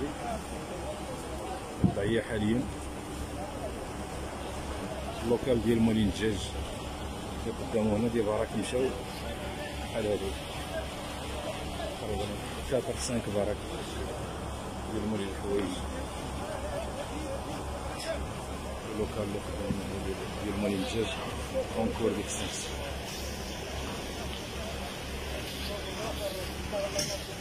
الدراجي هي حاليا اللوكال ديال مولين الدجاج اللي قدامو هنا ديال باراك مشاو بحال هادو تقريبا 4 5 باراك ديال مولين الحوايج اللوكال اللي قدامنا ديال مولين الدجاج كونكور ديك السنس.